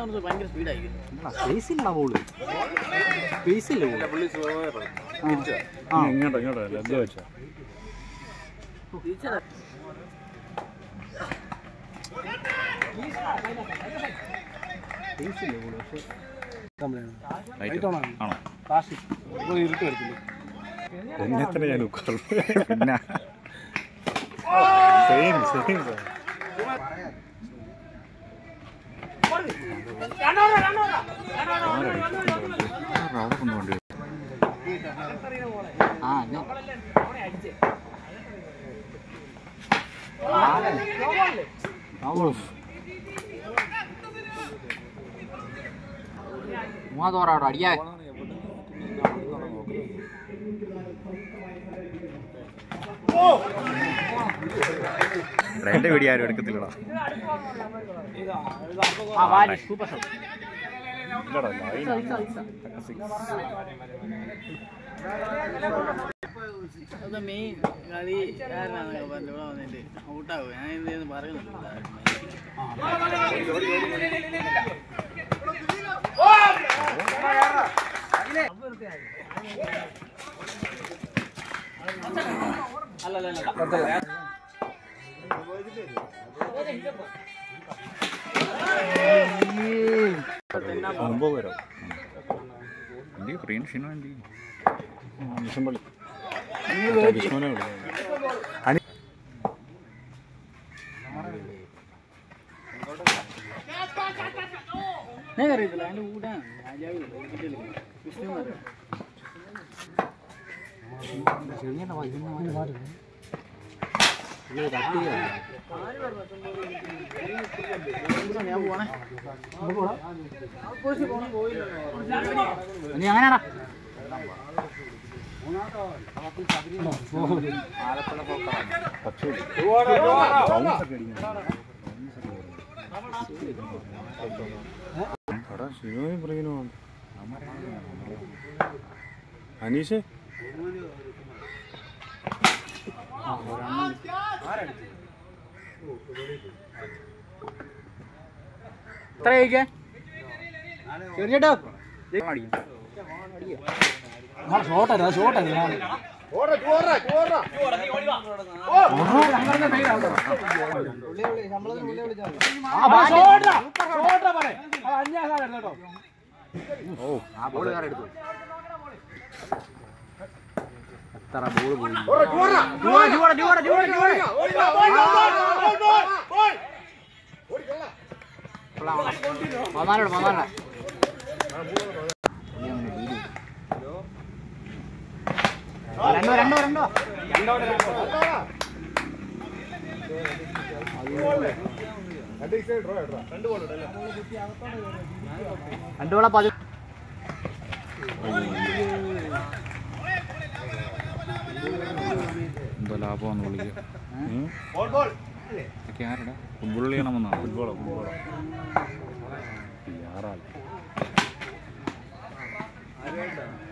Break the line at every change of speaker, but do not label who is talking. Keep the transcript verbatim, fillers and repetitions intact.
ഭയങ്കര സ്പീഡായിരിക്കും.
സ്പേസില്ല ball, സ്പേസില്ല ball.
ഇങ്ങോട്ടോ ഇങ്ങോട്ടോ എന്താ വെച്ചാ
സ്പേസില്ല ബോള്. പക്ഷേ
ഇരുട്ട് വരത്തില്ല എന്നെ ഞാൻ പിന്നെ സെയിം സെയിം അവിടെ കൊണ്ടുപോണ്ടി
ആ മൂവാതോറവിടെ അടിയാ.
എന്റെ വീഡിയോ ആരും എടുക്കത്തില്ലടാ.
മെയിൻ കളിക്കാരനാണെന്നൊക്കെ പറഞ്ഞു ഇവിടെ വന്നിട്ട് ഔട്ടാവും. ഞാൻ എന്തെന്ന് പറയുന്നുണ്ട്.
ഒമ്പത് പേരോ എന്തി പ്രീൻ ഷിനോ എന്തി മിഷമ്പള്ളി വിഷ്ണുവിനെ വിളിക്കുന്നത്.
അറിയത്തില്ല അതിന്റെ കൂടെ ഞാൻ പോണേ.
നീ അങ്ങനെയാണോ?
അനീഷ്
എത്ര കഴിക്കാൻ ചെറിയേട്ടോ ഷോട്ടല്ല ഷോട്ടല്ല എത്ര ബോൾ പോയി. പതിനാലോട് പതിനാല രണ്ടോ രണ്ടോ രണ്ടോ രണ്ടു വേള പതി
എന്തോ ലാഭമാണെന്ന് വിളിക്കുക. ആരടാ ഫുട്ബോൾ കളിക്കണമെന്നാണ്. ഫുട്ബോളോ ഫുട്ബോളോ ആറാൾ